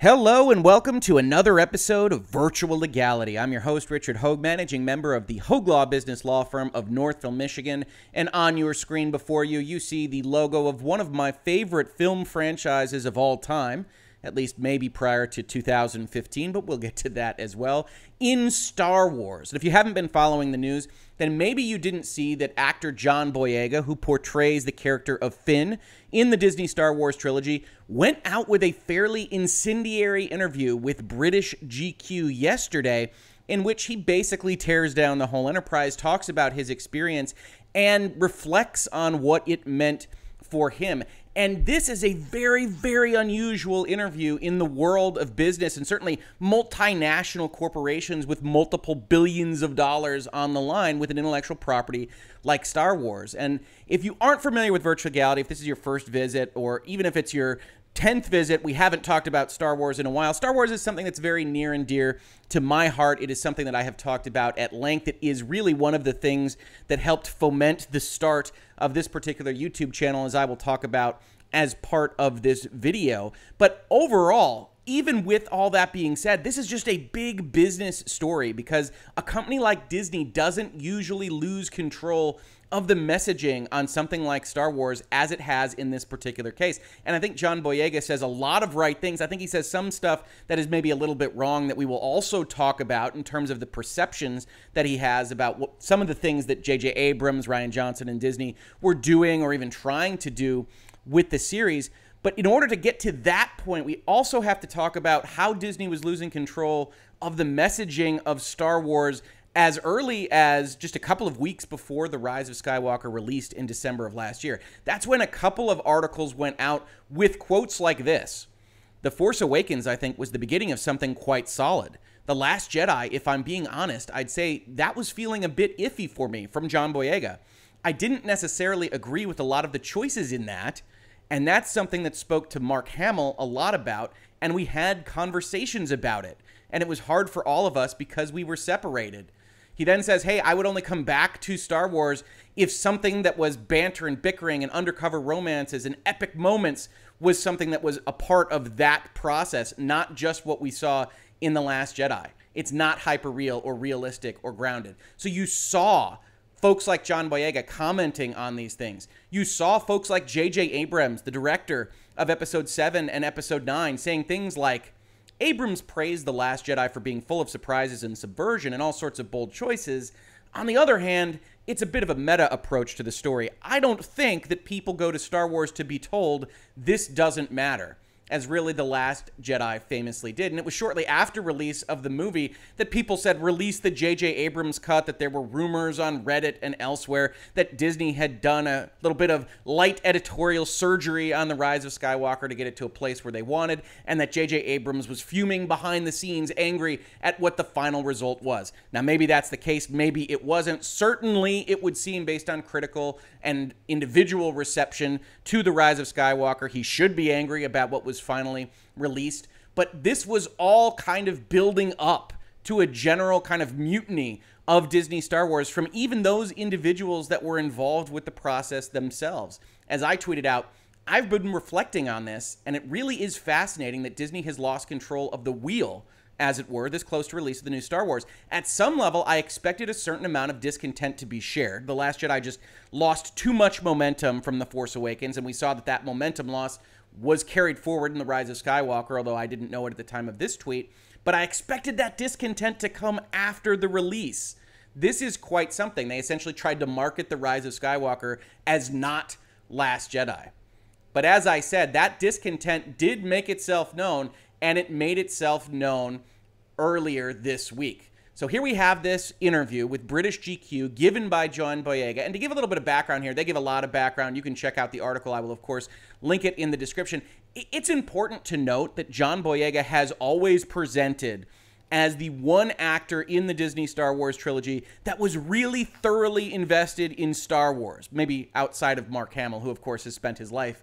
Hello and welcome to another episode of Virtual Legality. I'm your host, Richard Hoeg, managing member of the Hoeg Law Business Law Firm of Northville, Michigan. And on your screen before you, you see the logo of one of my favorite film franchises of all time, at least maybe prior to 2015, but we'll get to that as well, in Star Wars. And if you haven't been following the news, then maybe you didn't see that actor John Boyega, who portrays the character of Finn in the Disney Star Wars trilogy, went out with a fairly incendiary interview with British GQ yesterday, in which he basically tears down the whole enterprise, talks about his experience, and reflects on what it meant for him. And this is a very, very unusual interview in the world of business, and certainly multinational corporations with multiple billions of dollars on the line with an intellectual property like Star Wars. And if you aren't familiar with Virtual Legality, if this is your first visit, or even if it's your 10th visit, we haven't talked about Star Wars in a while. Star Wars is something that's very near and dear to my heart. It is something that I have talked about at length. It is really one of the things that helped foment the start of this particular YouTube channel, as I will talk about as part of this video. But overall, even with all that being said, this is just a big business story because a company like Disney doesn't usually lose control of the messaging on something like Star Wars as it has in this particular case. And I think John Boyega says a lot of right things. I think he says some stuff that is maybe a little bit wrong that we will also talk about in terms of the perceptions that he has about what, some of the things that J.J. Abrams, Rian Johnson, and Disney were doing or even trying to do with the series. But in order to get to that point, we also have to talk about how Disney was losing control of the messaging of Star Wars as early as just a couple of weeks before The Rise of Skywalker released in December of last year. That's when a couple of articles went out with quotes like this. The Force Awakens, I think, was the beginning of something quite solid. The Last Jedi, if I'm being honest, I'd say that was feeling a bit iffy for me, from John Boyega. I didn't necessarily agree with a lot of the choices in that, and that's something that spoke to Mark Hamill a lot about, and we had conversations about it. And it was hard for all of us because we were separated. He then says, hey, I would only come back to Star Wars if something that was banter and bickering and undercover romances and epic moments was something that was a part of that process, not just what we saw in The Last Jedi. It's not hyper-real or realistic or grounded. So you saw folks like John Boyega commenting on these things. You saw folks like J.J. Abrams, the director of Episode 7 and Episode 9, saying things like, Abrams praised The Last Jedi for being full of surprises and subversion and all sorts of bold choices. On the other hand, it's a bit of a meta approach to the story. I don't think that people go to Star Wars to be told this doesn't matter, as really The Last Jedi famously did. And it was shortly after release of the movie that people said release the J.J. Abrams cut, that there were rumors on Reddit and elsewhere that Disney had done a little bit of light editorial surgery on The Rise of Skywalker to get it to a place where they wanted, and that J.J. Abrams was fuming behind the scenes, angry at what the final result was. Now, maybe that's the case, maybe it wasn't. Certainly, it would seem, based on critical and individual reception to The Rise of Skywalker, he should be angry about what was finally released. But this was all kind of building up to a general kind of mutiny of Disney Star Wars from even those individuals that were involved with the process themselves. As I tweeted out, I've been reflecting on this, and it really is fascinating that Disney has lost control of the wheel, as it were, this close to release of the new Star Wars. At some level, I expected a certain amount of discontent to be shared. The Last Jedi just lost too much momentum from The Force Awakens, and we saw that that momentum loss was carried forward in The Rise of Skywalker, although I didn't know it at the time of this tweet. But I expected that discontent to come after the release. This is quite something. They essentially tried to market The Rise of Skywalker as not Last Jedi. But as I said, that discontent did make itself known, and it made itself known earlier this week. So here we have this interview with British GQ given by John Boyega. And to give a little bit of background here, they give a lot of background. You can check out the article. I will, of course, link it in the description. It's important to note that John Boyega has always presented as the one actor in the Disney Star Wars trilogy that was really thoroughly invested in Star Wars, maybe outside of Mark Hamill, who, of course, has spent his life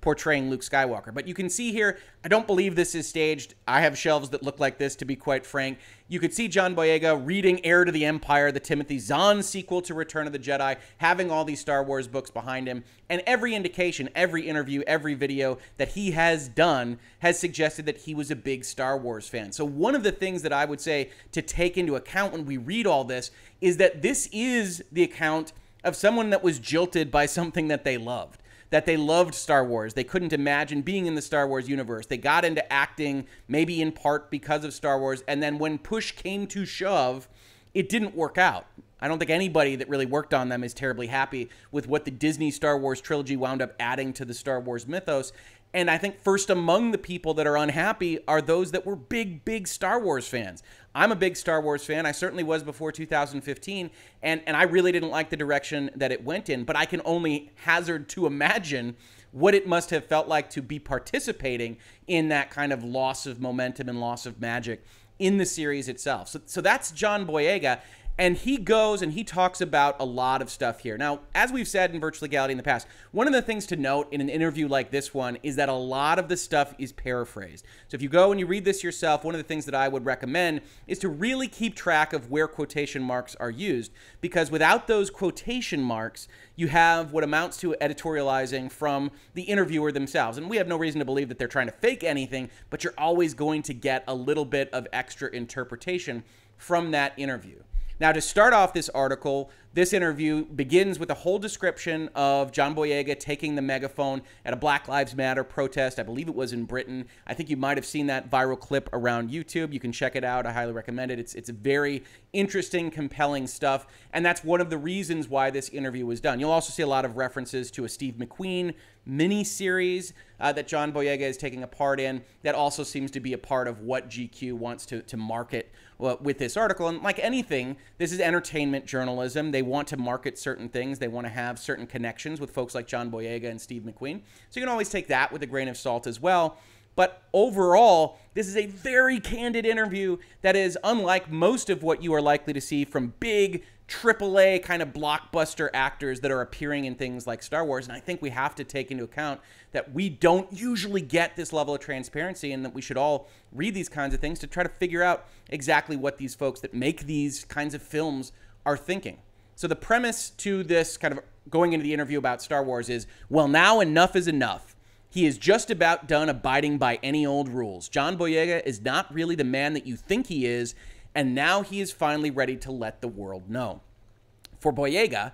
portraying Luke Skywalker. But you can see here, I don't believe this is staged. I have shelves that look like this, to be quite frank. You could see John Boyega reading Heir to the Empire, the Timothy Zahn sequel to Return of the Jedi, having all these Star Wars books behind him. And every indication, every interview, every video that he has done has suggested that he was a big Star Wars fan. So one of the things that I would say to take into account when we read all this is that this is the account of someone that was jilted by something that they loved. That they loved Star Wars. They couldn't imagine being in the Star Wars universe. They got into acting, maybe in part because of Star Wars, and then when push came to shove, it didn't work out. I don't think anybody that really worked on them is terribly happy with what the Disney Star Wars trilogy wound up adding to the Star Wars mythos. And I think first among the people that are unhappy are those that were big Star Wars fans. I'm a big Star Wars fan. I certainly was before 2015, and I really didn't like the direction that it went in, but I can only hazard to imagine what it must have felt like to be participating in that kind of loss of momentum and loss of magic in the series itself. So that's John Boyega. And he goes and he talks about a lot of stuff here. Now, as we've said in Virtual Legality in the past, one of the things to note in an interview like this one is that a lot of the stuff is paraphrased. So if you go and you read this yourself, one of the things that I would recommend is to really keep track of where quotation marks are used, because without those quotation marks, you have what amounts to editorializing from the interviewer themselves. And we have no reason to believe that they're trying to fake anything, but you're always going to get a little bit of extra interpretation from that interview. Now, to start off this article, this interview begins with a whole description of John Boyega taking the megaphone at a Black Lives Matter protest. I believe it was in Britain. I think you might have seen that viral clip around YouTube. You can check it out. I highly recommend it. It's very interesting, compelling stuff, and that's one of the reasons why this interview was done. You'll also see a lot of references to a Steve McQueen mini-series that John Boyega is taking a part in that also seems to be a part of what GQ wants to market with this article. And like anything, this is entertainment journalism. They want to market certain things. They want to have certain connections with folks like John Boyega and Steve McQueen. So you can always take that with a grain of salt as well. But overall, this is a very candid interview that is unlike most of what you are likely to see from big AAA kind of blockbuster actors that are appearing in things like Star Wars. And I think we have to take into account that we don't usually get this level of transparency, and that we should all read these kinds of things to try to figure out exactly what these folks that make these kinds of films are thinking. So the premise to this kind of going into the interview about Star Wars is, well, now enough is enough. He is just about done abiding by any old rules. John Boyega is not really the man that you think he is, and now he is finally ready to let the world know. For Boyega,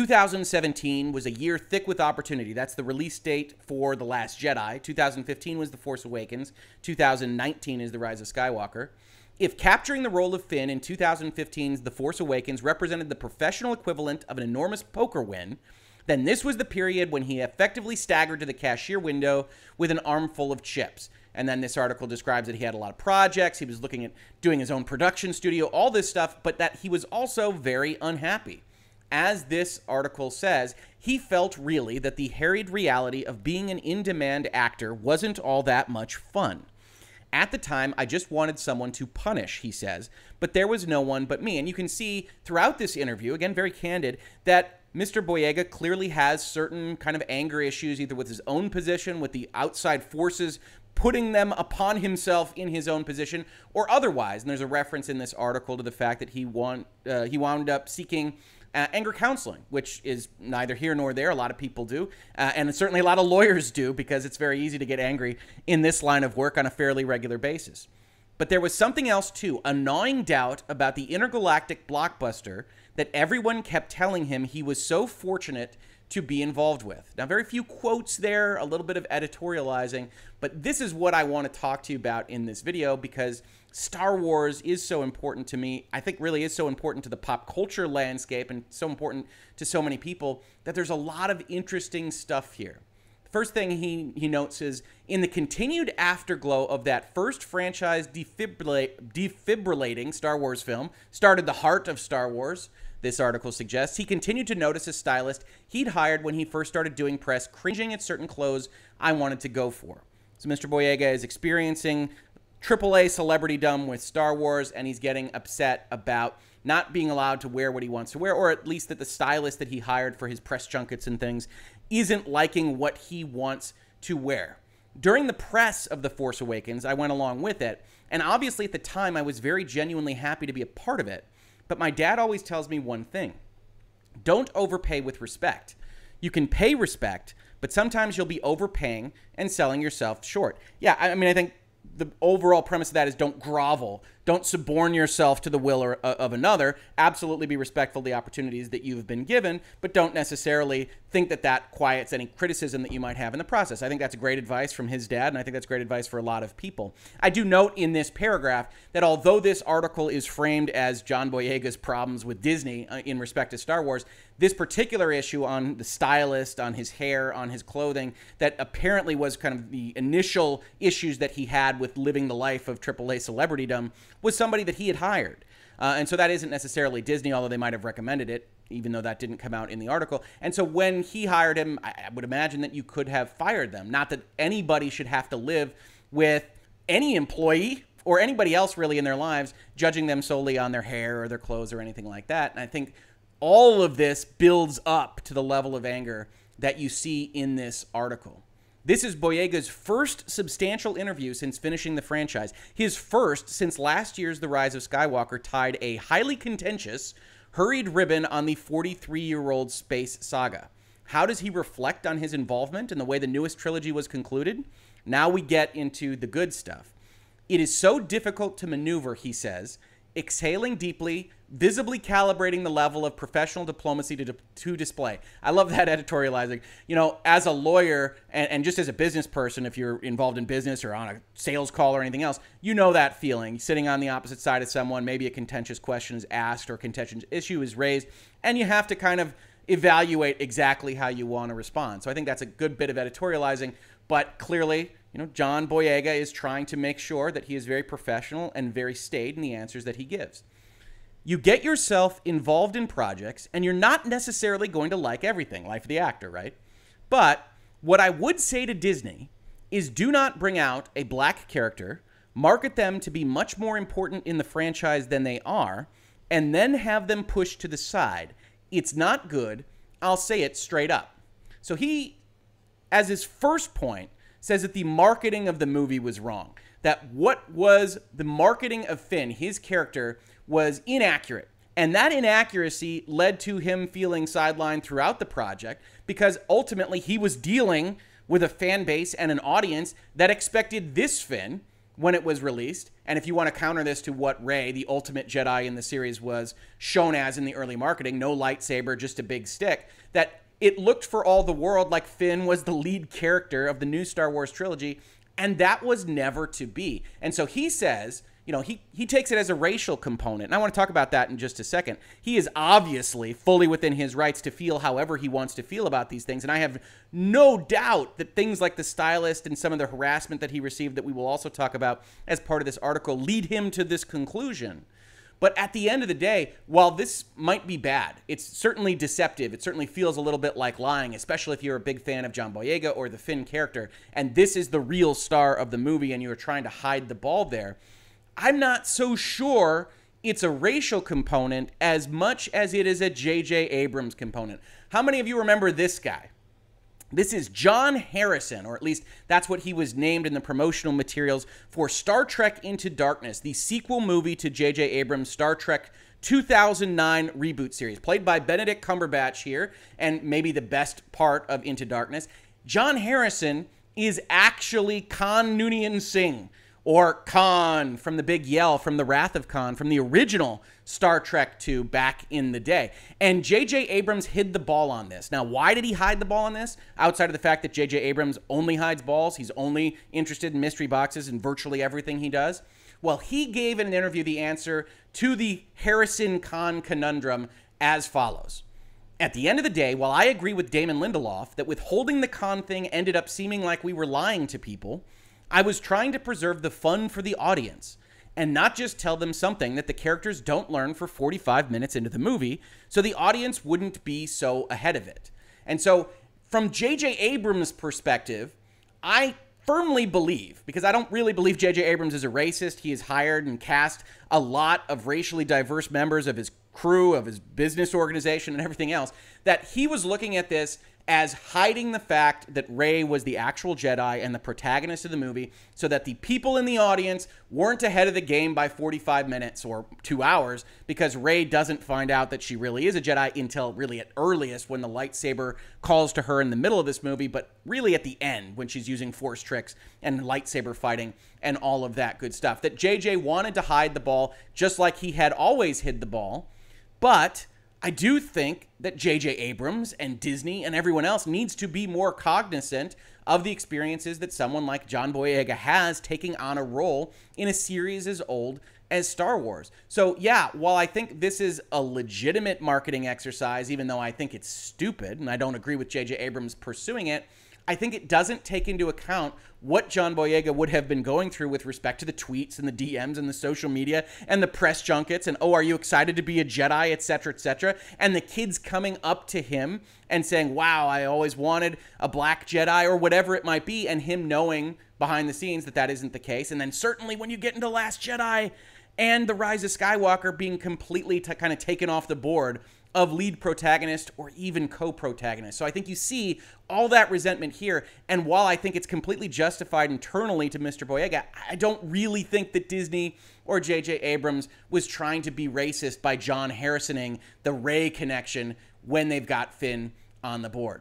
2017 was a year thick with opportunity. That's the release date for The Last Jedi. 2015 was The Force Awakens. 2019 is The Rise of Skywalker. If capturing the role of Finn in 2015's The Force Awakens represented the professional equivalent of an enormous poker win, then this was the period when he effectively staggered to the cashier window with an armful of chips. And then this article describes that he had a lot of projects, he was looking at doing his own production studio, all this stuff, but that he was also very unhappy. As this article says, he felt really that the harried reality of being an in-demand actor wasn't all that much fun. At the time, I just wanted someone to punish, he says, but there was no one but me. And you can see throughout this interview, again, very candid, that Mr. Boyega clearly has certain kind of anger issues, either with his own position, with the outside forces putting them upon himself in his own position, or otherwise. And there's a reference in this article to the fact that he wound up seeking anger counseling, which is neither here nor there. A lot of people do, and certainly a lot of lawyers do, because it's very easy to get angry in this line of work on a fairly regular basis. But there was something else too, a gnawing doubt about the intergalactic blockbuster that everyone kept telling him he was so fortunate to be involved with. Now, very few quotes there, a little bit of editorializing, but this is what I want to talk to you about in this video, because Star Wars is so important to me. I think really is so important to the pop culture landscape and so important to so many people that there's a lot of interesting stuff here. The first thing he notes is, in the continued afterglow of that first franchise defibrillating Star Wars film, started the heart of Star Wars, this article suggests, he continued to notice a stylist he'd hired when he first started doing press cringing at certain clothes I wanted to go for. So Mr. Boyega is experiencing AAA celebritydom with Star Wars, and he's getting upset about not being allowed to wear what he wants to wear, or at least that the stylist that he hired for his press junkets and things isn't liking what he wants to wear. During the press of The Force Awakens, I went along with it, and obviously at the time I was very genuinely happy to be a part of it, but my dad always tells me one thing: don't overpay with respect. You can pay respect, but sometimes you'll be overpaying and selling yourself short. Yeah, I mean, I think the overall premise of that is don't grovel. Don't suborn yourself to the will of another. Absolutely be respectful of the opportunities that you've been given, but don't necessarily think that that quiets any criticism that you might have in the process. I think that's great advice from his dad, and I think that's great advice for a lot of people. I do note in this paragraph that although this article is framed as John Boyega's problems with Disney in respect to Star Wars, this particular issue on the stylist, on his hair, on his clothing, that apparently was kind of the initial issues that he had with living the life of AAA celebritydom, was somebody that he had hired. And so that isn't necessarily Disney, although they might have recommended it, even though that didn't come out in the article. And so when he hired him, I would imagine that you could have fired them. Not that anybody should have to live with any employee or anybody else really in their lives, judging them solely on their hair or their clothes or anything like that. And I think all of this builds up to the level of anger that you see in this article. This is Boyega's first substantial interview since finishing the franchise. His first since last year's The Rise of Skywalker tied a highly contentious, hurried ribbon on the 43-year-old space saga. How does he reflect on his involvement and the way the newest trilogy was concluded? Now we get into the good stuff. It is so difficult to maneuver, he says, exhaling deeply, visibly calibrating the level of professional diplomacy to display. I love that editorializing. You know, as a lawyer and just as a business person, if you're involved in business or on a sales call or anything else, you know that feeling. Sitting on the opposite side of someone, maybe a contentious question is asked or a contentious issue is raised, and you have to kind of evaluate exactly how you want to respond. So I think that's a good bit of editorializing, but clearly, you know, John Boyega is trying to make sure that he is very professional and very staid in the answers that he gives. You get yourself involved in projects, and you're not necessarily going to like everything, Life of the Actor, right? But what I would say to Disney is do not bring out a black character, market them to be much more important in the franchise than they are, and then have them pushed to the side. It's not good. I'll say it straight up. So he, as his first point, says that the marketing of the movie was wrong. That what was the marketing of Finn, his character, was inaccurate. And that inaccuracy led to him feeling sidelined throughout the project because ultimately he was dealing with a fan base and an audience that expected this Finn when it was released. And if you want to counter this to what Rey, the ultimate Jedi in the series, was shown as in the early marketing, no lightsaber, just a big stick, that it looked for all the world like Finn was the lead character of the new Star Wars trilogy, and that was never to be. And so he says, you know, he takes it as a racial component, and I want to talk about that in just a second. He is obviously fully within his rights to feel however he wants to feel about these things, and I have no doubt that things like the stylist and some of the harassment that he received that we will also talk about as part of this article lead him to this conclusion. But at the end of the day, while this might be bad, it's certainly deceptive. It certainly feels a little bit like lying, especially if you're a big fan of John Boyega or the Finn character, and this is the real star of the movie and you're trying to hide the ball there. I'm not so sure it's a racial component as much as it is a J.J. Abrams component. How many of you remember this guy? This is John Harrison, or at least that's what he was named in the promotional materials for Star Trek Into Darkness, the sequel movie to J.J. Abrams' Star Trek 2009 reboot series, played by Benedict Cumberbatch here, and maybe the best part of Into Darkness. John Harrison is actually Khan Noonien Singh, or Khan from The Big Yell, from The Wrath of Khan, from the original Star Trek II back in the day. And J.J. Abrams hid the ball on this. Now, why did he hide the ball on this? Outside of the fact that J.J. Abrams only hides balls, he's only interested in mystery boxes and virtually everything he does. Well, he gave in an interview the answer to the Harrison-Khan conundrum as follows. At the end of the day, while I agree with Damon Lindelof that withholding the Khan thing ended up seeming like we were lying to people, I was trying to preserve the fun for the audience and not just tell them something that the characters don't learn for 45 minutes into the movie so the audience wouldn't be so ahead of it. And so from J.J. Abrams' perspective, I firmly believe, because I don't really believe J.J. Abrams is a racist, he has hired and cast a lot of racially diverse members of his crew, of his business organization and everything else, that he was looking at this as hiding the fact that Rey was the actual Jedi and the protagonist of the movie so that the people in the audience weren't ahead of the game by 45 minutes or 2 hours, because Rey doesn't find out that she really is a Jedi until really at earliest when the lightsaber calls to her in the middle of this movie, but really at the end when she's using force tricks and lightsaber fighting and all of that good stuff. That JJ wanted to hide the ball just like he had always hid the ball, but I do think that J.J. Abrams and Disney and everyone else needs to be more cognizant of the experiences that someone like John Boyega has taking on a role in a series as old as Star Wars. So yeah, while I think this is a legitimate marketing exercise, even though I think it's stupid and I don't agree with J.J. Abrams pursuing it, I think it doesn't take into account what John Boyega would have been going through with respect to the tweets and the DMs and the social media and the press junkets and, oh, are you excited to be a Jedi, etc., and the kids coming up to him and saying, wow, I always wanted a black Jedi or whatever it might be, and him knowing behind the scenes that that isn't the case. And then certainly when you get into Last Jedi and The Rise of Skywalker being completely kind of taken off the board of lead protagonist or even co-protagonist. So I think you see all that resentment here, and while I think it's completely justified internally to Mr. Boyega, I don't really think that Disney or J.J. Abrams was trying to be racist by John Harrisoning the Rey connection when they've got Finn on the board.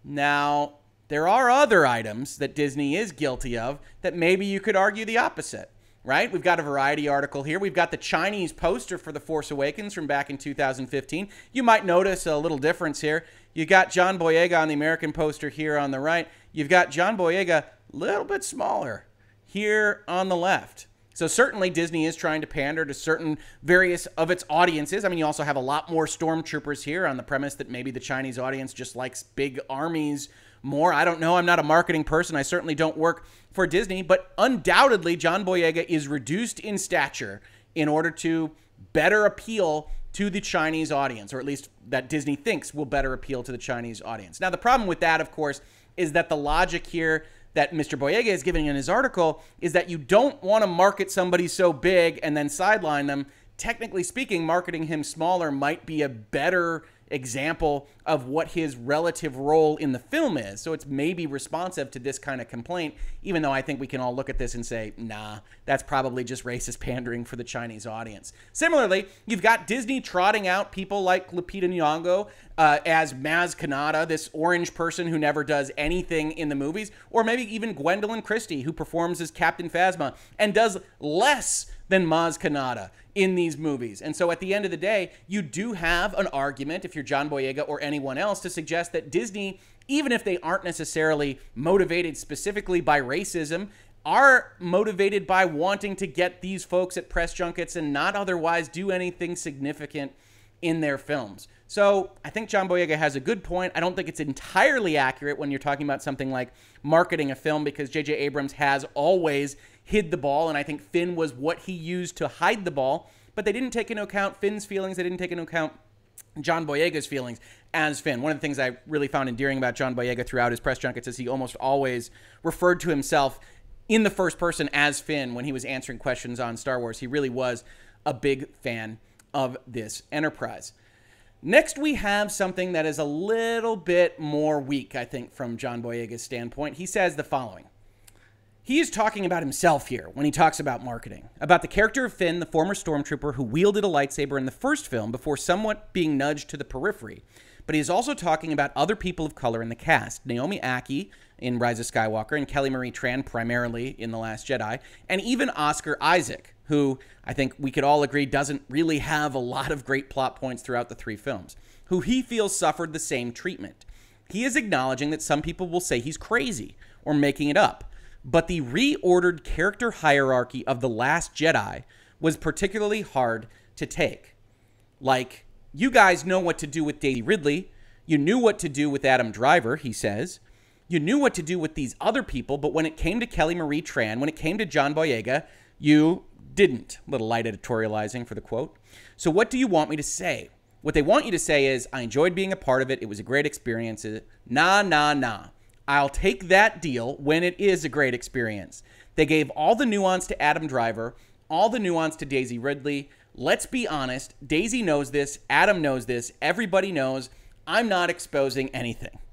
Now, there are other items that Disney is guilty of that maybe you could argue the opposite. Right? We've got a Variety article here. We've got the Chinese poster for The Force Awakens from back in 2015. You might notice a little difference here. You got John Boyega on the American poster here on the right. You've got John Boyega a little bit smaller here on the left. So certainly Disney is trying to pander to certain various of its audiences. I mean, you also have a lot more stormtroopers here on the premise that maybe the Chinese audience just likes big armies more. I don't know. I'm not a marketing person. I certainly don't work for Disney, but undoubtedly John Boyega is reduced in stature in order to better appeal to the Chinese audience, or at least that Disney thinks will better appeal to the Chinese audience. Now, the problem with that, of course, is that the logic here that Mr. Boyega is giving in his article is that you don't want to market somebody so big and then sideline them. Technically speaking, marketing him smaller might be a better example of what his relative role in the film is. So it's maybe responsive to this kind of complaint, even though I think we can all look at this and say, nah, that's probably just racist pandering for the Chinese audience. Similarly, you've got Disney trotting out people like Lupita Nyong'o as Maz Kanata, this orange person who never does anything in the movies, or maybe even Gwendolyn Christie, who performs as Captain Phasma and does less than Maz Kanata in these movies. And so at the end of the day, you do have an argument, if you're John Boyega or anyone else, to suggest that Disney, even if they aren't necessarily motivated specifically by racism, are motivated by wanting to get these folks at press junkets and not otherwise do anything significant in their films. So I think John Boyega has a good point. I don't think it's entirely accurate when you're talking about something like marketing a film, because J.J. Abrams has always hid the ball, and I think Finn was what he used to hide the ball, but they didn't take into account Finn's feelings. They didn't take into account John Boyega's feelings as Finn. One of the things I really found endearing about John Boyega throughout his press junkets is he almost always referred to himself in the first person as Finn when he was answering questions on Star Wars. He really was a big fan of this enterprise. Next, we have something that is a little bit more weak, I think, from John Boyega's standpoint. He says the following. He is talking about himself here when he talks about marketing, about the character of Finn, the former stormtrooper who wielded a lightsaber in the first film before somewhat being nudged to the periphery. But he is also talking about other people of color in the cast, Naomi Ackie in Rise of Skywalker and Kelly Marie Tran primarily in The Last Jedi, and even Oscar Isaac, who I think we could all agree doesn't really have a lot of great plot points throughout the three films, who he feels suffered the same treatment. He is acknowledging that some people will say he's crazy or making it up, but the reordered character hierarchy of The Last Jedi was particularly hard to take. Like, you guys know what to do with Daisy Ridley. You knew what to do with Adam Driver, he says. You knew what to do with these other people, but when it came to Kelly Marie Tran, when it came to John Boyega, you didn't. Little light editorializing for the quote. So what do you want me to say? What they want you to say is, I enjoyed being a part of it. It was a great experience. Nah. I'll take that deal when it is a great experience. They gave all the nuance to Adam Driver, all the nuance to Daisy Ridley. Let's be honest. Daisy knows this. Adam knows this. Everybody knows. I'm not exposing anything.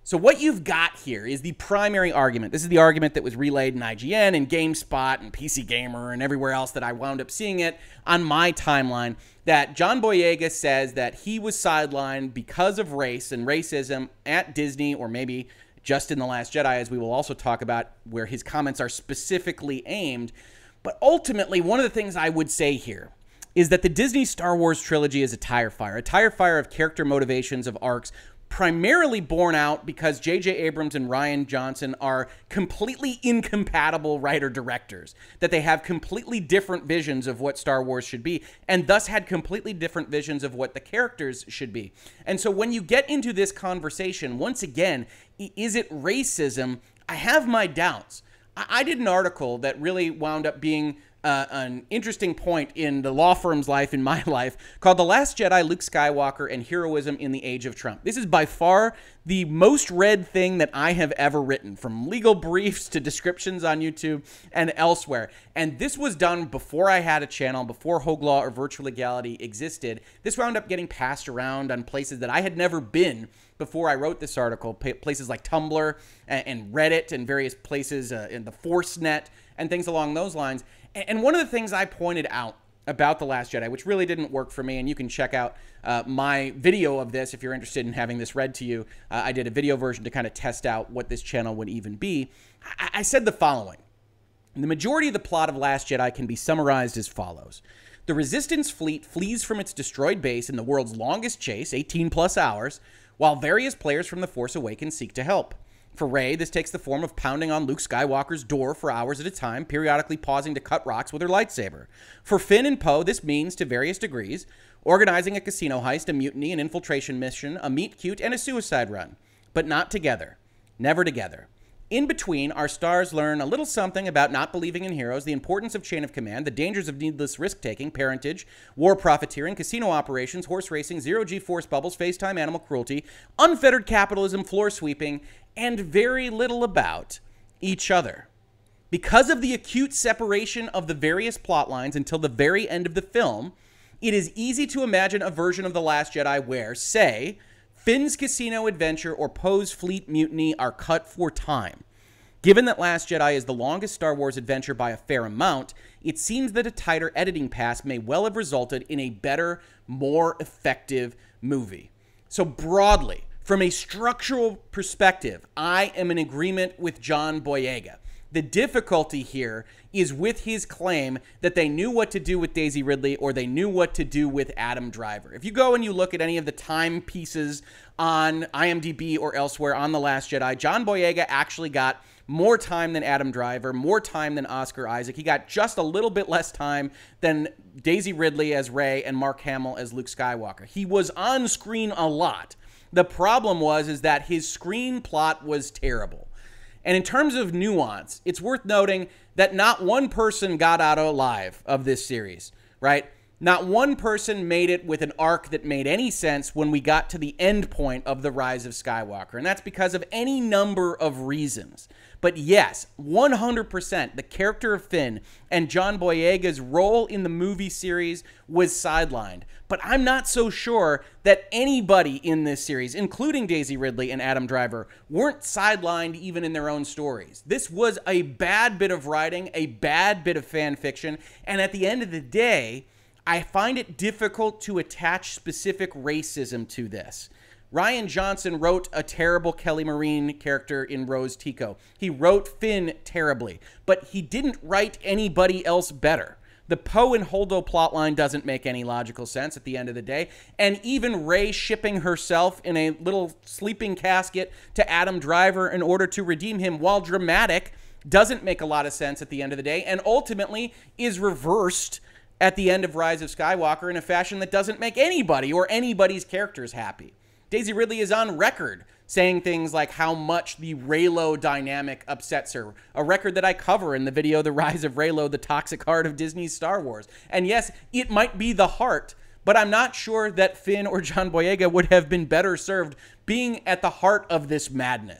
So what you've got here is the primary argument. This is the argument that was relayed in IGN and GameSpot and PC Gamer and everywhere else that I wound up seeing it on my timeline, that John Boyega says that he was sidelined because of race and racism at Disney, or maybe just in The Last Jedi, as we will also talk about, where his comments are specifically aimed. But ultimately, one of the things I would say here is that the Disney Star Wars trilogy is a tire fire of character motivations, of arcs, primarily borne out because J.J. Abrams and Rian Johnson are completely incompatible writer-directors, that they have completely different visions of what Star Wars should be, and thus had completely different visions of what the characters should be. And so when you get into this conversation, once again, is it racism? I have my doubts. I did an article that really wound up being an interesting point in the law firm's life, in my life, called The Last Jedi, Luke Skywalker, and Heroism in the Age of Trump. This is by far the most read thing that I have ever written, from legal briefs to descriptions on YouTube and elsewhere. And this was done before I had a channel, before Hoeg Law or Virtual Legality existed. This wound up getting passed around on places that I had never been before I wrote this article, places like Tumblr and Reddit and various places in the ForceNet and things along those lines. And one of the things I pointed out about The Last Jedi, which really didn't work for me, and you can check out my video of this if you're interested in having this read to you. I did a video version to kind of test out what this channel would even be. I said the following. The majority of the plot of Last Jedi can be summarized as follows. The Resistance fleet flees from its destroyed base in the world's longest chase, 18+ hours, while various players from The Force Awakens seek to help. For Rey, this takes the form of pounding on Luke Skywalker's door for hours at a time, periodically pausing to cut rocks with her lightsaber. For Finn and Poe, this means, to various degrees, organizing a casino heist, a mutiny, an infiltration mission, a meet-cute, and a suicide run. But not together. Never together. In between, our stars learn a little something about not believing in heroes, the importance of chain of command, the dangers of needless risk-taking, parentage, war profiteering, casino operations, horse racing, zero-G force bubbles, FaceTime, animal cruelty, unfettered capitalism, floor sweeping, and very little about each other. Because of the acute separation of the various plot lines until the very end of the film, it is easy to imagine a version of The Last Jedi where, say, Finn's casino adventure or Poe's fleet mutiny are cut for time. Given that Last Jedi is the longest Star Wars adventure by a fair amount, it seems that a tighter editing pass may well have resulted in a better, more effective movie. So broadly, from a structural perspective, I am in agreement with John Boyega. The difficulty here is with his claim that they knew what to do with Daisy Ridley or they knew what to do with Adam Driver. If you go and you look at any of the timepieces on IMDb or elsewhere on The Last Jedi, John Boyega actually got more time than Adam Driver, more time than Oscar Isaac. He got just a little bit less time than Daisy Ridley as Rey and Mark Hamill as Luke Skywalker. He was on screen a lot. The problem is that his screen plot was terrible. And in terms of nuance, it's worth noting that not one person got out alive of this series, right? Not one person made it with an arc that made any sense when we got to the end point of The Rise of Skywalker. And that's because of any number of reasons. But yes, 100%, the character of Finn and John Boyega's role in the movie series was sidelined. But I'm not so sure that anybody in this series, including Daisy Ridley and Adam Driver, weren't sidelined even in their own stories. This was a bad bit of writing, a bad bit of fan fiction, and at the end of the day, I find it difficult to attach specific racism to this. Rian Johnson wrote a terrible Kelly Marine character in Rose Tico. He wrote Finn terribly, but he didn't write anybody else better. The Poe and Holdo plotline doesn't make any logical sense at the end of the day, and even Rey shipping herself in a little sleeping casket to Adam Driver in order to redeem him, while dramatic, doesn't make a lot of sense at the end of the day, and ultimately is reversed at the end of Rise of Skywalker in a fashion that doesn't make anybody or anybody's characters happy. Daisy Ridley is on record saying things like how much the Reylo dynamic upsets her, a record that I cover in the video The Rise of Reylo, the Toxic Heart of Disney's Star Wars. And yes, it might be the heart, but I'm not sure that Finn or John Boyega would have been better served being at the heart of this madness.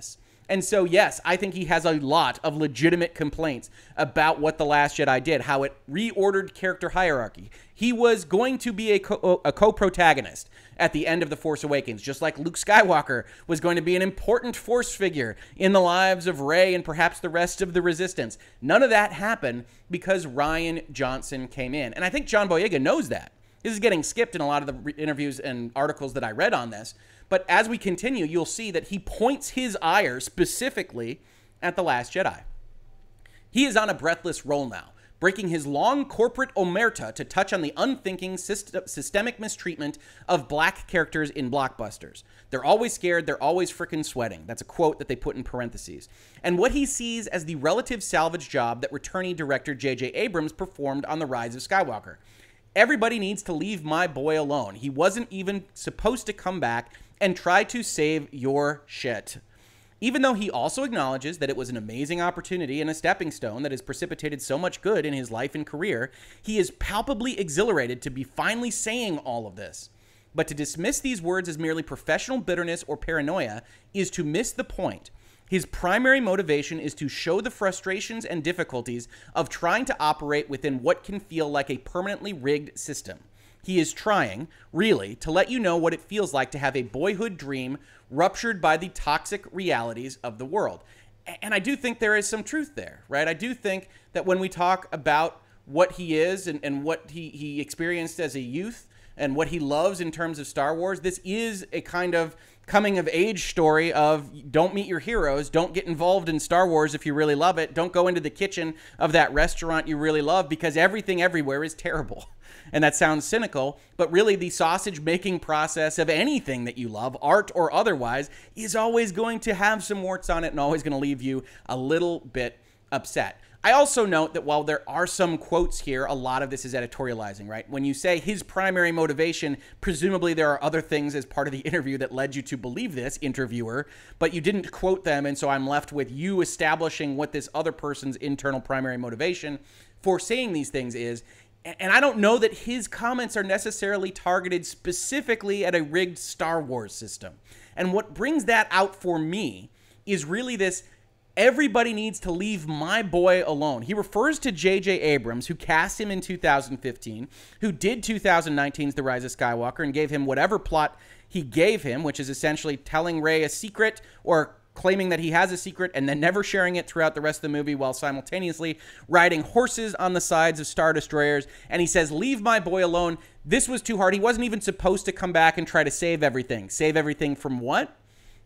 And so, yes, I think he has a lot of legitimate complaints about what The Last Jedi did, how it reordered character hierarchy. He was going to be a co-protagonist at the end of The Force Awakens, just like Luke Skywalker was going to be an important Force figure in the lives of Rey and perhaps the rest of the Resistance. None of that happened because Rian Johnson came in. And I think John Boyega knows that. This is getting skipped in a lot of the interviews and articles that I read on this. But as we continue, you'll see that he points his ire specifically at The Last Jedi. He is on a breathless roll now, breaking his long corporate omerta to touch on the unthinking systemic mistreatment of black characters in blockbusters. They're always scared, they're always frickin' sweating. That's a quote that they put in parentheses. And what he sees as the relative salvage job that returning director J.J. Abrams performed on The Rise of Skywalker. Everybody needs to leave my boy alone. He wasn't even supposed to come back and try to save your shit. Even though he also acknowledges that it was an amazing opportunity and a stepping stone that has precipitated so much good in his life and career, he is palpably exhilarated to be finally saying all of this. But to dismiss these words as merely professional bitterness or paranoia is to miss the point. His primary motivation is to show the frustrations and difficulties of trying to operate within what can feel like a permanently rigged system. He is trying, really, to let you know what it feels like to have a boyhood dream ruptured by the toxic realities of the world. And I do think there is some truth there, right? I do think that when we talk about what he is and what he experienced as a youth and what he loves in terms of Star Wars, this is a kind of coming of age story of don't meet your heroes, don't get involved in Star Wars if you really love it, don't go into the kitchen of that restaurant you really love because everything everywhere is terrible. And that sounds cynical, but really the sausage making process of anything that you love, art or otherwise, is always going to have some warts on it and always going to leave you a little bit upset. I also note that while there are some quotes here, a lot of this is editorializing, right? When you say his primary motivation, presumably there are other things as part of the interview that led you to believe this, interviewer, but you didn't quote them, and so I'm left with you establishing what this other person's internal primary motivation for saying these things is. And I don't know that his comments are necessarily targeted specifically at a rigged Star Wars system. And what brings that out for me is really this: everybody needs to leave my boy alone. He refers to J.J. Abrams, who cast him in 2015, who did 2019's The Rise of Skywalker and gave him whatever plot he gave him, which is essentially telling Rey a secret or claiming that he has a secret and then never sharing it throughout the rest of the movie while simultaneously riding horses on the sides of Star Destroyers. And he says, leave my boy alone. This was too hard. He wasn't even supposed to come back and try to save everything. Save everything from what?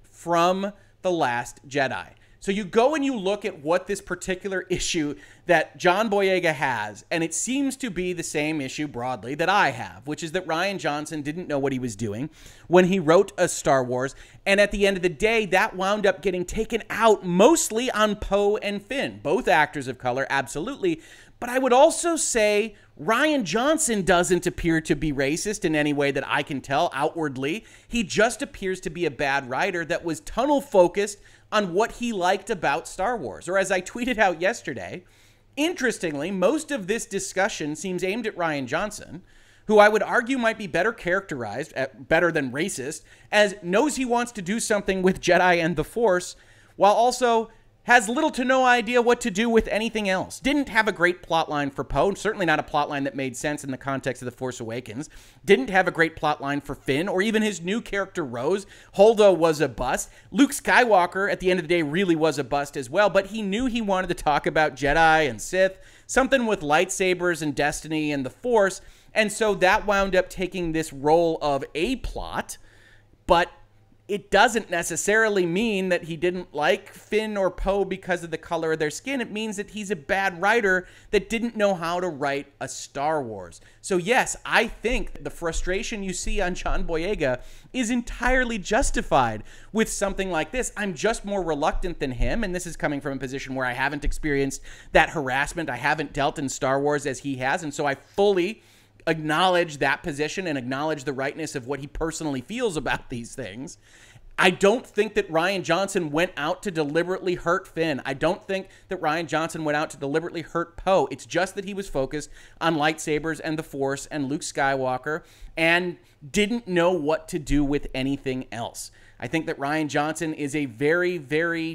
From The Last Jedi. So you go and you look at what this particular issue that John Boyega has, and it seems to be the same issue broadly that I have, which is that Rian Johnson didn't know what he was doing when he wrote a Star Wars, and at the end of the day, that wound up getting taken out mostly on Poe and Finn, both actors of color, absolutely. But I would also say Rian Johnson doesn't appear to be racist in any way that I can tell outwardly. He just appears to be a bad writer that was tunnel focused on what he liked about Star Wars. Or as I tweeted out yesterday, interestingly, most of this discussion seems aimed at Rian Johnson, who I would argue might be better characterized, better than racist, as knows he wants to do something with Jedi and the Force, while also has little to no idea what to do with anything else. Didn't have a great plotline for Poe, certainly not a plotline that made sense in the context of The Force Awakens. Didn't have a great plotline for Finn, or even his new character Rose. Holdo was a bust. Luke Skywalker, at the end of the day, really was a bust as well, but he knew he wanted to talk about Jedi and Sith, something with lightsabers and destiny and the Force, and so that wound up taking this role of a plot, but it doesn't necessarily mean that he didn't like Finn or Poe because of the color of their skin. It means that he's a bad writer that didn't know how to write a Star Wars. So yes, I think the frustration you see on John Boyega is entirely justified with something like this. I'm just more reluctant than him, and this is coming from a position where I haven't experienced that harassment. I haven't dealt in Star Wars as he has, and so I fully acknowledge that position and acknowledge the rightness of what he personally feels about these things. I don't think that Rian Johnson went out to deliberately hurt Finn. I don't think that Rian Johnson went out to deliberately hurt Poe. It's just that he was focused on lightsabers and the Force and Luke Skywalker and didn't know what to do with anything else. I think that Rian Johnson is a very, very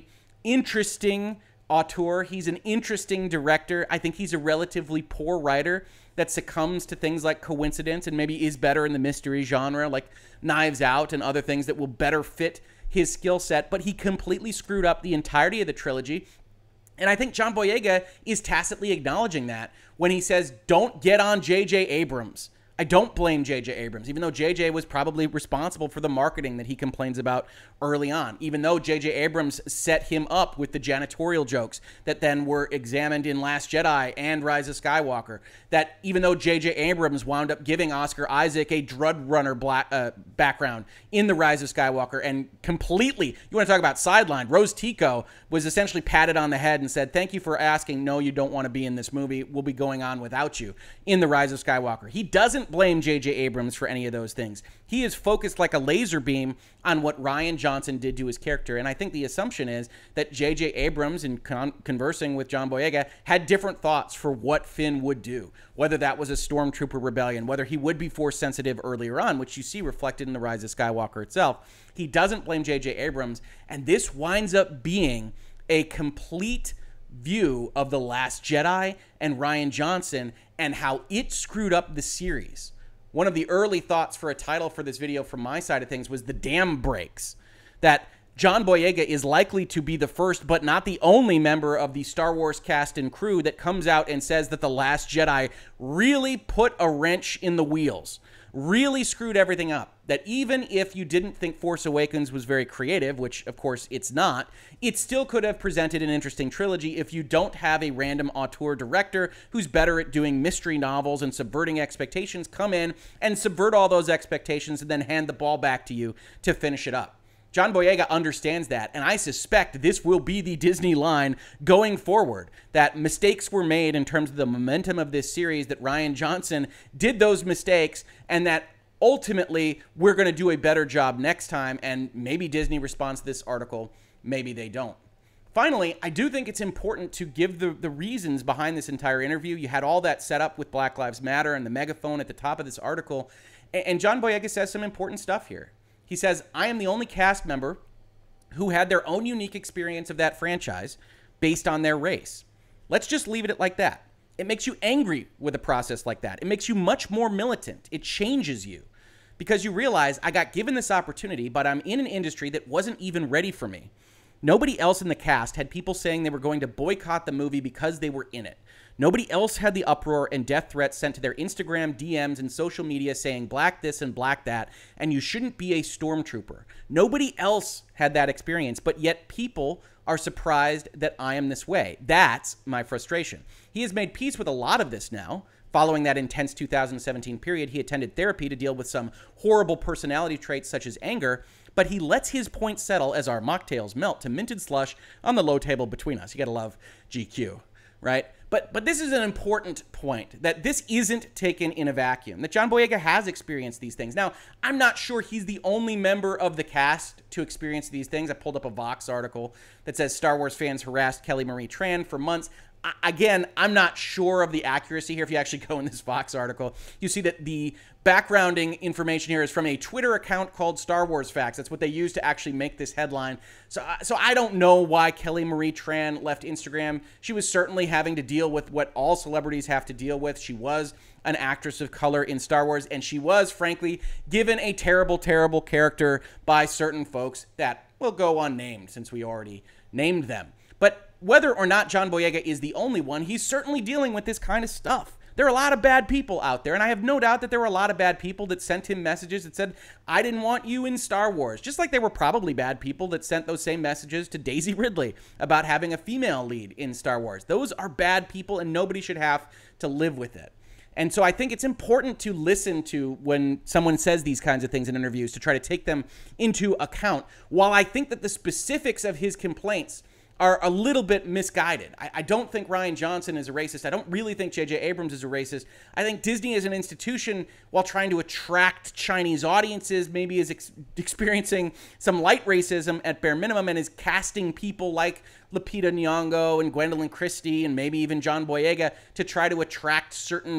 interesting auteur. He's an interesting director. I think he's a relatively poor writer that succumbs to things like coincidence and maybe is better in the mystery genre, like Knives Out and other things that will better fit his skill set. But he completely screwed up the entirety of the trilogy. And I think John Boyega is tacitly acknowledging that when he says, don't get on J.J. Abrams. I don't blame J.J. Abrams, even though J.J. was probably responsible for the marketing that he complains about early on, even though J.J. Abrams set him up with the janitorial jokes that then were examined in Last Jedi and Rise of Skywalker, that even though J.J. Abrams wound up giving Oscar Isaac a drug runner background in the Rise of Skywalker and completely, you want to talk about sidelined, Rose Tico was essentially patted on the head and said, thank you for asking, no, you don't want to be in this movie, we'll be going on without you in the Rise of Skywalker. He doesn't blame J.J. Abrams for any of those things. He is focused like a laser beam on what Rian Johnson did to his character, and I think the assumption is that J.J. Abrams, in conversing with John Boyega, had different thoughts for what Finn would do, whether that was a stormtrooper rebellion, whether he would be force sensitive earlier on, which you see reflected in the Rise of Skywalker itself. He doesn't blame J.J. Abrams, and this winds up being a complete view of The Last Jedi and Rian Johnson and how it screwed up the series. One of the early thoughts for a title for this video from my side of things was the dam breaks. That John Boyega is likely to be the first but not the only member of the Star Wars cast and crew that comes out and says that The Last Jedi really put a wrench in the wheels, really screwed everything up. That even if you didn't think Force Awakens was very creative, which of course it's not, it still could have presented an interesting trilogy if you don't have a random auteur director who's better at doing mystery novels and subverting expectations come in and subvert all those expectations and then hand the ball back to you to finish it up. John Boyega understands that, and I suspect this will be the Disney line going forward, that mistakes were made in terms of the momentum of this series, that Rian Johnson did those mistakes, and that ultimately we're going to do a better job next time, and maybe Disney responds to this article, maybe they don't. Finally, I do think it's important to give the reasons behind this entire interview. You had all that set up with Black Lives Matter and the megaphone at the top of this article, and John Boyega says some important stuff here. He says, I am the only cast member who had their own unique experience of that franchise based on their race. Let's just leave it like that. It makes you angry with a process like that. It makes you much more militant. It changes you because you realize I got given this opportunity, but I'm in an industry that wasn't even ready for me. Nobody else in the cast had people saying they were going to boycott the movie because they were in it. Nobody else had the uproar and death threats sent to their Instagram DMs and social media saying black this and black that, and you shouldn't be a stormtrooper. Nobody else had that experience, but yet people are surprised that I am this way. That's my frustration. He has made peace with a lot of this now. Following that intense 2017 period, he attended therapy to deal with some horrible personality traits such as anger, but he lets his point settle as our mocktails melt to minted slush on the low table between us. You gotta love GQ, right? But this is an important point, that this isn't taken in a vacuum, that John Boyega has experienced these things. Now, I'm not sure he's the only member of the cast to experience these things. I pulled up a Vox article that says Star Wars fans harassed Kelly Marie Tran for months. Again, I'm not sure of the accuracy here. If you actually go in this Vox article, you see that the backgrounding information here is from a Twitter account called Star Wars Facts. That's what they use to actually make this headline. So I don't know why Kelly Marie Tran left Instagram. She was certainly having to deal with what all celebrities have to deal with. She was an actress of color in Star Wars, and she was, frankly, given a terrible, terrible character by certain folks that will go unnamed since we already named them. But whether or not John Boyega is the only one, he's certainly dealing with this kind of stuff. There are a lot of bad people out there, and I have no doubt that there were a lot of bad people that sent him messages that said, I didn't want you in Star Wars. Just like there were probably bad people that sent those same messages to Daisy Ridley about having a female lead in Star Wars. Those are bad people, and nobody should have to live with it. And so I think it's important to listen to when someone says these kinds of things in interviews, to try to take them into account. While I think that the specifics of his complaints are a little bit misguided. I don't think Rian Johnson is a racist. I don't really think J.J. Abrams is a racist. I think Disney as an institution, while trying to attract Chinese audiences, maybe is experiencing some light racism at bare minimum and is casting people like Lupita Nyong'o and Gwendolyn Christie and maybe even John Boyega to try to attract certain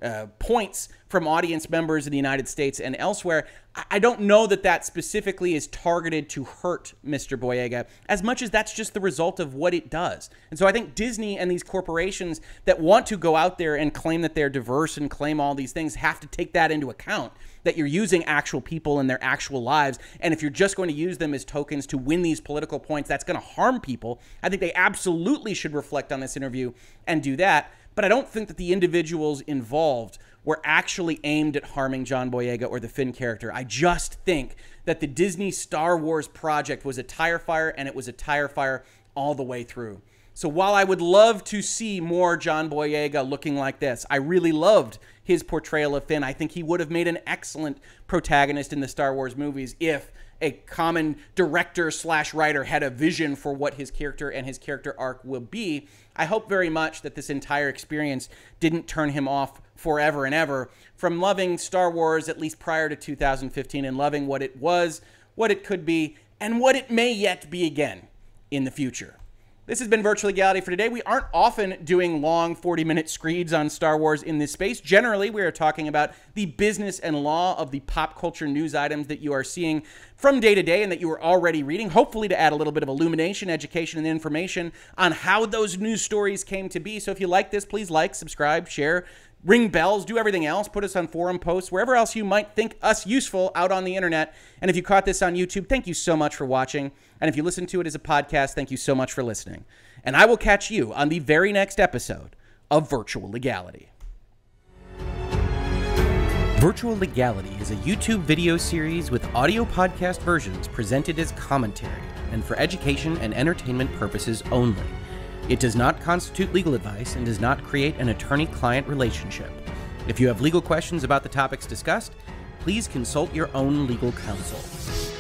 points from audience members in the United States and elsewhere. I don't know that that specifically is targeted to hurt Mr. Boyega as much as that's just the result of what it does. And so I think Disney and these corporations that want to go out there and claim that they're diverse and claim all these things have to take that into account, that you're using actual people in their actual lives. And if you're just going to use them as tokens to win these political points, that's going to harm people. I think they absolutely should reflect on this interview and do that. But I don't think that the individuals involved were actually aimed at harming John Boyega or the Finn character. I just think that the Disney Star Wars project was a tire fire, and it was a tire fire all the way through. So while I would love to see more John Boyega looking like this, I really loved his portrayal of Finn. I think he would have made an excellent protagonist in the Star Wars movies if a common director/writer had a vision for what his character and his character arc will be. I hope very much that this entire experience didn't turn him off forever and ever from loving Star Wars, at least prior to 2015, and loving what it was, what it could be, and what it may yet be again in the future. This has been Virtual Legality for today. We aren't often doing long 40-minute screeds on Star Wars in this space. Generally, we are talking about the business and law of the pop culture news items that you are seeing from day to day and that you are already reading, hopefully to add a little bit of illumination, education, and information on how those news stories came to be. So if you like this, please like, subscribe, share, ring bells, do everything else. Put us on forum posts, wherever else you might think us useful out on the internet. And if you caught this on YouTube, thank you so much for watching. And if you listen to it as a podcast, thank you so much for listening. And I will catch you on the very next episode of Virtual Legality. Virtual Legality is a YouTube video series with audio podcast versions presented as commentary and for education and entertainment purposes only. It does not constitute legal advice and does not create an attorney-client relationship. If you have legal questions about the topics discussed, please consult your own legal counsel.